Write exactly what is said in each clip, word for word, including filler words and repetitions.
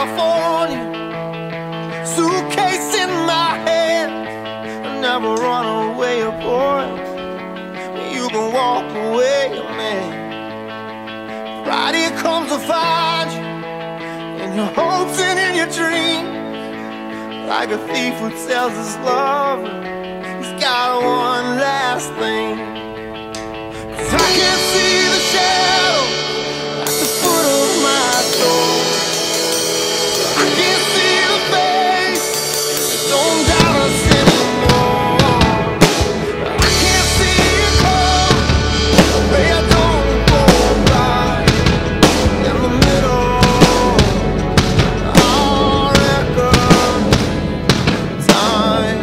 California, suitcase in my hand. I never run away, boy. You can walk away, man. Friday comes to find you in your hopes and in your dreams, like a thief who tells his lover he's got one last thing. 'Cause I can't see the shadow at the foot of my door. I can't see the face that don't doubt us anymore. I can't see it come, but I don't go by in the middle of our record time.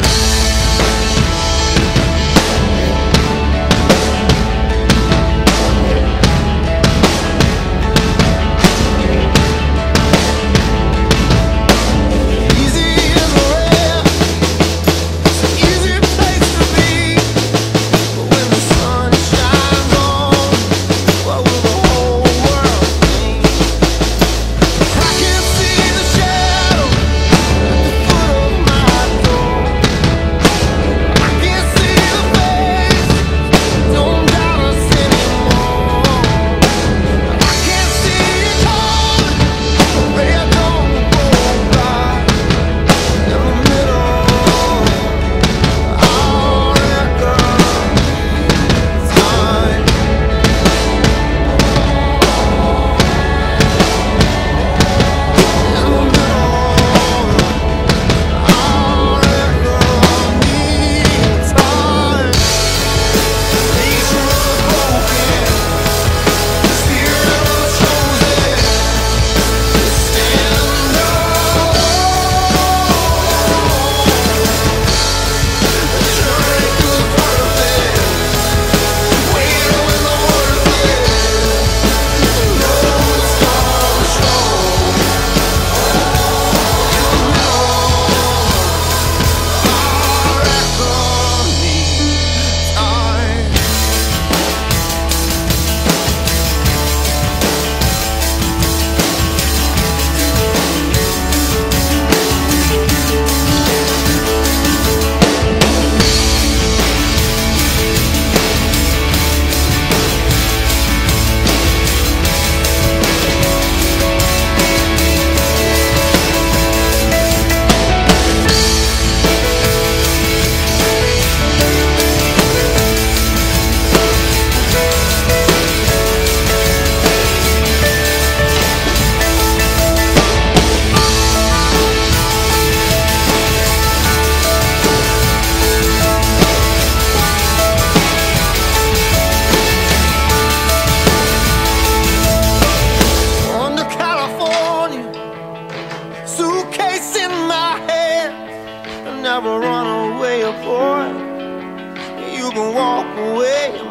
Suitcase in my hand, I never run away, boy. You can walk away.